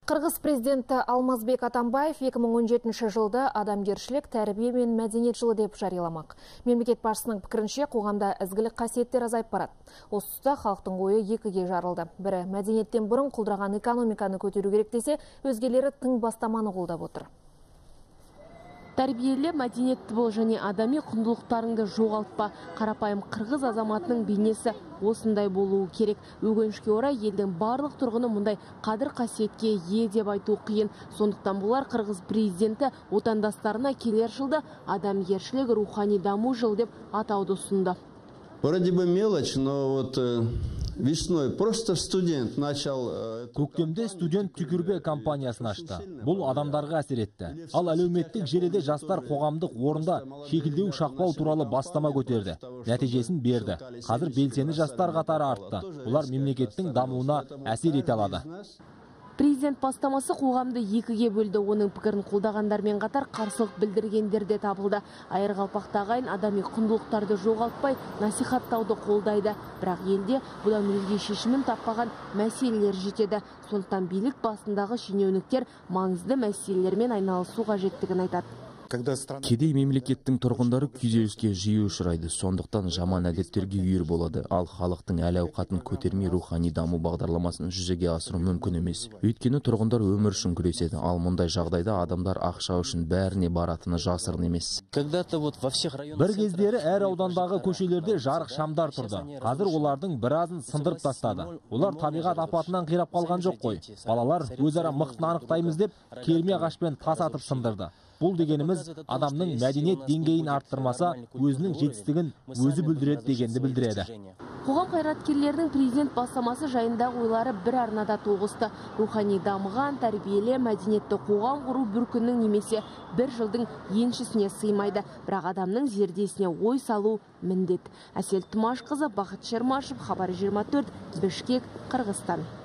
Қырғыз президенті Алмазбек Атамбаев 2017 жылда адамгершілік, тәрбие мен мәдениет жылы деп жарияламақ. Мемлекет басшысының пікірінше қоғамда ізгілік қасиеттер азайып барады. Осы тұста халықтың ойы екіге жарылды. Бірі мәдениеттен бұрын құлдыраған экономиканы көтеру керек десе, өзгелері тың бастаманы қолдап отыр. Тәрбиелі, мәдениетті бол және адами құндылықтарыңды жоғалтпа. Қарапайым қырғыз азаматының бейнесі осындай болуы керек. Өкінішке орай елдің барлық тұрғыны мұндай қадір қасиетке ие деп айту қиын. Сондықтан болар қырғыз президенті отандастарына келер жылды адамгершілік, рухани даму жылы деп атауды ұсынды. Вроде бы мелочь, но вот весной просто студент начал... Көктемде студент түкірбе компаниясын ашты. Бұл адамдарға әсер етті. Ал әлеуметтік желіде жастар қоғамдық орында шекілдеу шақпау туралы бастама көтерді. Нәтижесін берді. Қазір белсенді жастар қатары артты. Бұлар мемлекеттің дамуына әсер ете алады. Президент бастамасы қоғамды екіге бөлді. Оның пікірін қолдағандармен қатар қарсылық білдіргендер де табылды. Айырғалпақты ағайын адами құндылықтарды жоғалтпай насихаттауды қолдайды. Бірақ елде бұдан өзге шешімін таппаған мәселелер жетеді. Сондықтан билік басындағы шенеуніктер маңызды мәселелермен айналысу қажеттігін айтады. Кедей мемлекеттің тұрғындары күйзеліске жиі ұшырайды, сондықтан жаман әдеттерге үйір болады. Ал халықтың әл-ауқатын көтермей рухани даму бағдарламасын жүзеге асыру мүмкін емес. Өйткені тұрғындар өмір үшін күреседі, ал мұндай жағдайда адамдар ақша үшін бәріне баратыны жасырын емес. Бір кездері әр аудандағы көшелерде жарық шамдар тұрды. Қазір олардың біразын сындырып тастады. Олар табиғат апатынан қирап қалған жоқ қой. Балалар өзара мықтыны анықтаймыз деп керме ағашпен тас атып сындырды. Бұл дегеніміз адамның мәдениет деңгейін арттырмаса, өзінің жетістігін өзі бүлдіреді дегенді білдіреді. Қоғам қайраткерлерінің президент бастамасы жайындағы ойлары бір арнада тоғысты. Рухани дамыған, тәрбиелі, мәдениетті қоғам құру бір күннің немесе бір жылдың еншісіне сыймайды. Бірақ адамның зердесіне ой салу міндет. Әсел Тұмашқызы, Бақыт Шермашев, Хабар 24, Бішкек, Қырғызстан.